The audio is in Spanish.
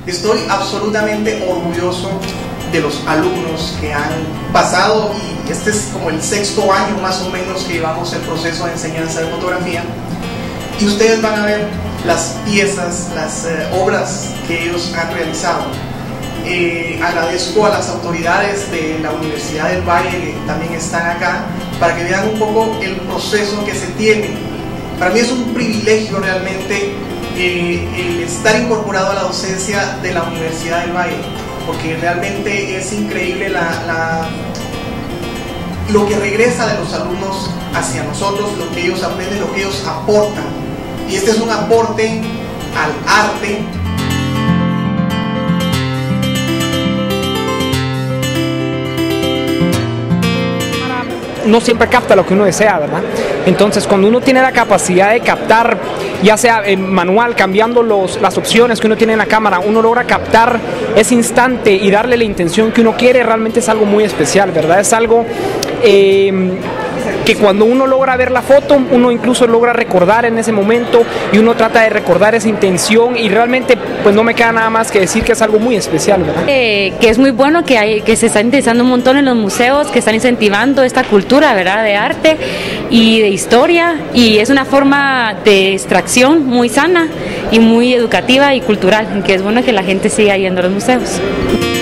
Estoy absolutamente orgulloso de los alumnos que han pasado, y este es como el 6º año más o menos que llevamos el proceso de enseñanza de fotografía, y ustedes van a ver las piezas, las obras que ellos han realizado. Agradezco a las autoridades de la Universidad del Valle que también están acá para que vean un poco el proceso que se tiene. Para mí es un privilegio realmente el estar incorporado a la docencia de la Universidad del Valle, porque realmente es increíble lo que regresa de los alumnos hacia nosotros, lo que ellos aprenden, lo que ellos aportan. Y este es un aporte al arte. No siempre capta lo que uno desea, ¿verdad? Entonces, cuando uno tiene la capacidad de captar, ya sea en manual, cambiando las opciones que uno tiene en la cámara, uno logra captar ese instante y darle la intención que uno quiere, realmente es algo muy especial, ¿verdad? Es algo que cuando uno logra ver la foto, uno incluso logra recordar en ese momento, y uno trata de recordar esa intención, y realmente pues no me queda nada más que decir que es algo muy especial, ¿verdad? Que es muy bueno que se está interesando un montón en los museos, que están incentivando esta cultura, ¿verdad?, de arte y de historia, y es una forma de extracción muy sana y muy educativa y cultural, que es bueno que la gente siga yendo a los museos.